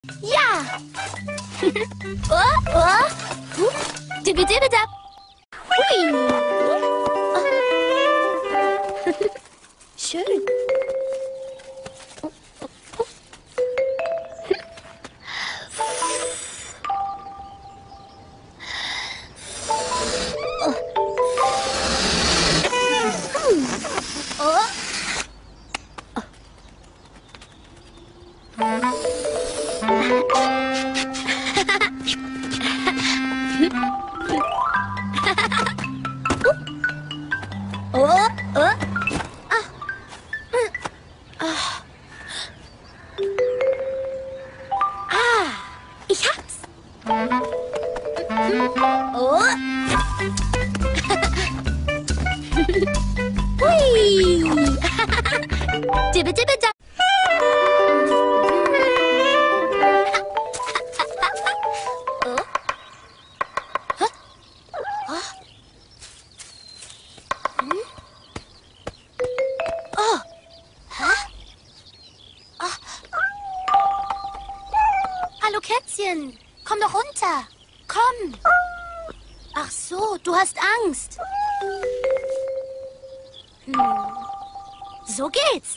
Ja! Dibbidibidab. Hui! Schön. Ich hab's. Hui. Dibbidibidab. Hallo Kätzchen, komm doch runter. Komm. Ach so, du hast Angst. So geht's.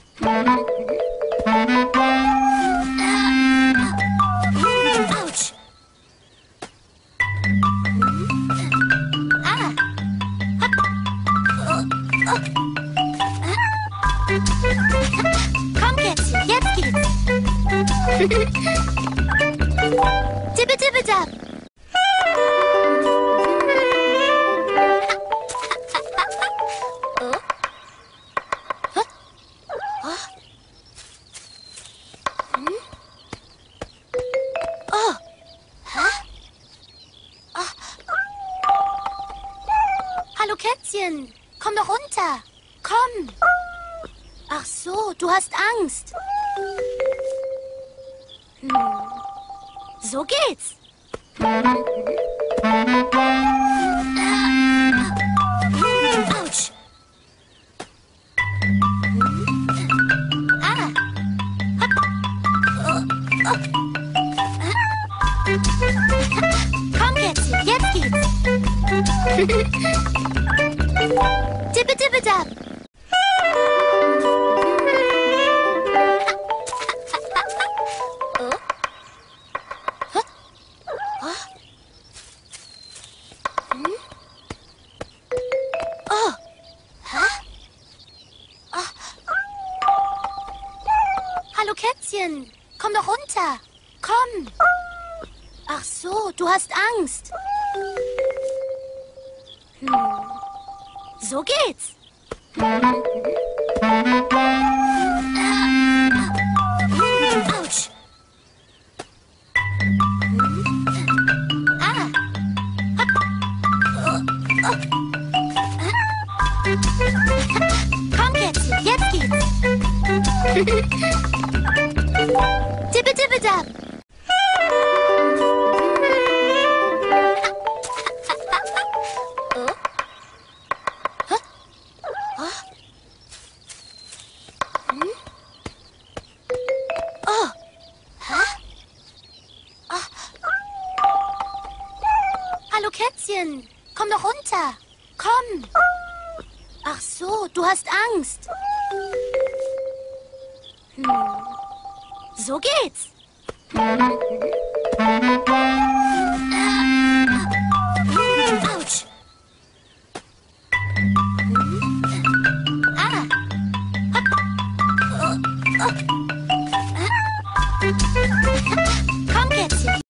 Autsch. Komm, Kätzchen, jetzt geht's. Dibbidibidab. Hallo Kätzchen, komm doch runter. Komm. Ach so, du hast Angst. So geht's. Autsch. Komm, Kätzchen, jetzt geht's. Dibbidibidab. Hallo Kätzchen, komm doch runter. Komm. Ach so, du hast Angst. So geht's. Autsch. Komm, Kätzchen, jetzt geht's. Dibbidibidab. Hallo Kätzchen, komm doch runter. Komm. Ach so, du hast Angst. So geht's. Autsch. Komm, Kätzchen,